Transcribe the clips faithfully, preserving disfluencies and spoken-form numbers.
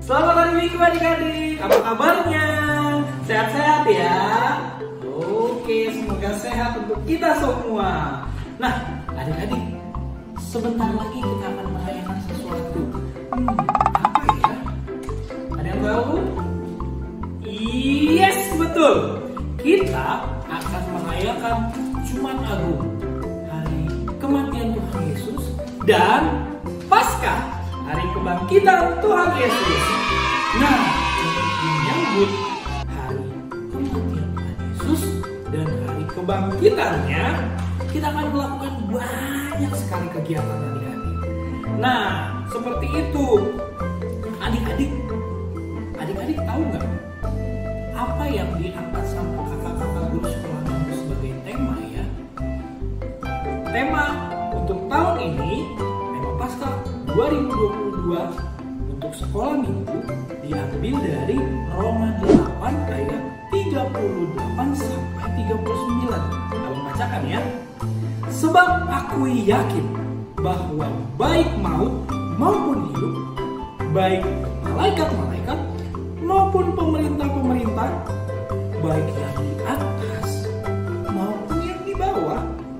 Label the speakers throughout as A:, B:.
A: Selamat hari Minggu adik-adik, apa kabarnya? Sehat-sehat ya? Oke, semoga sehat untuk kita semua. Nah, adik-adik, sebentar lagi kita akan merayakan sesuatu. Hmm, apa ya? Ada yang tahu? Yes, betul. Kita akan merayakan Jumat Agung, hari kematian Tuhan Yesus, dan Paskah, hari kebangkitan Tuhan Yesus. Nah, untuk menyambut hari kematian Tuhan Yesus dan hari kebangkitannya, kita akan melakukan banyak sekali kegiatan adik-adik. Nah, seperti itu. Adik-adik, adik-adik tahu nggak apa yang diangkat sama kakak-kakak guru sekolah minggu sebagai tema ya? Tema untuk tahun ini, tema Paskah dua ribu dua puluh dua untuk sekolah minggu diambil dari Roma delapan ayat tiga puluh delapan sampai tiga puluh sembilan. Abang bacakan ya. Sebab aku yakin bahwa baik maut maupun hidup, baik malaikat-malaikat maupun pemerintah-pemerintah, baik yang di atas maupun yang di bawah,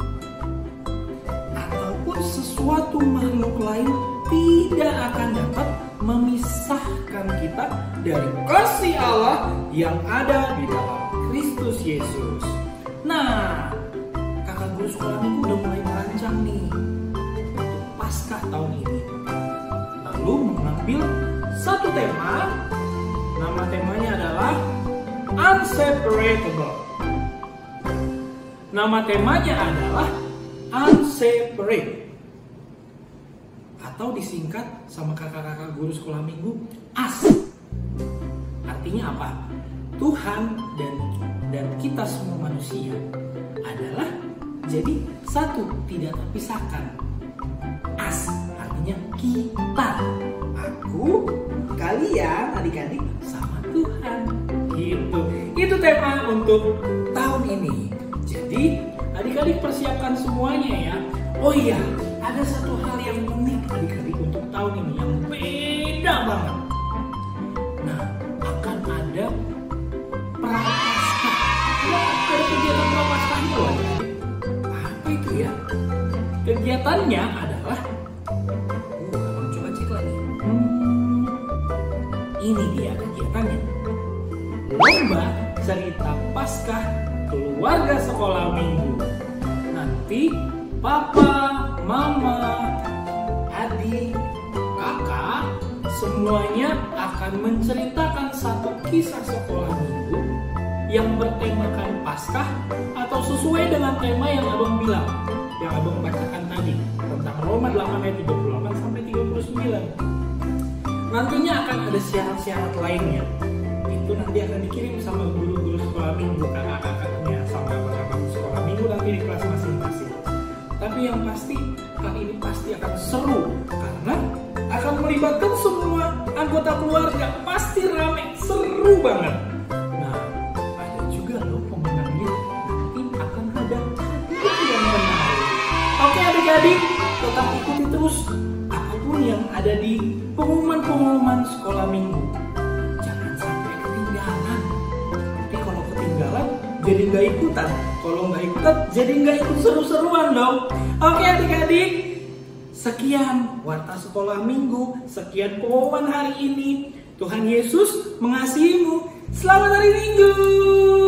A: ataupun sesuatu makhluk lain, tidak akan dapat memisahkan kita dari kasih Allah yang ada di dalam Kristus Yesus. Nah, kakak guru sekolah minggu udah mulai merancang nih untuk Paskah tahun ini. Lalu mengambil satu tema. Nama temanya adalah Unseparable. Nama temanya adalah Unseparate, atau disingkat sama kakak-kakak guru sekolah minggu, A S. Artinya apa? Tuhan dan dan kita semua manusia adalah jadi satu, tidak terpisahkan. A S artinya kita, aku, kalian, adik-adik, sama Tuhan. Gitu. Itu tema untuk tahun ini. Jadi adik-adik persiapkan semuanya ya. Oh iya, ada satu hal yang unik adik-adik untuk tahun ini yang beda banget. Nah, akan ada prapaskah. Ya, ada kegiatan prapaskahnya loh adik-adik. Apa itu ya? Kegiatannya adalah, uh, abang coba cek lagi. Hmm, ini dia kegiatannya. Lomba cerita Paskah keluarga sekolah minggu. Nanti papa, mama, adik, kakak, semuanya akan menceritakan satu kisah sekolah minggu yang bertemakan Paskah atau sesuai dengan tema yang abang bilang, yang abang bacakan tadi tentang Roma delapan ayat tiga puluh delapan sampai tiga puluh sembilan. Nantinya akan ada syarat-syarat lainnya. Itu nanti akan dikirim sama guru-guru sekolah minggu, kakak-kakaknya, sama abang-abang sekolah minggu nanti di kelas masing-masing. Tapi yang pasti kali ini pasti akan seru karena akan melibatkan semua anggota keluarga. Pasti rame, seru banget. Nah, ada juga loh pemenangnya. Nanti akan ada hadiah yang menarik. Oke adik-adik, tetap ikuti terus apapun yang ada di pengumuman-pengumuman sekolah minggu. Jangan sampai ketinggalan. Nanti kalau ketinggalan jadi nggak ikutan. Kalau nggak ikut, jadi nggak ikut seru-seruan dong. Oke adik-adik, sekian Warta Sekolah Minggu, sekian pengumuman hari ini. Tuhan Yesus mengasihimu. Selamat hari Minggu.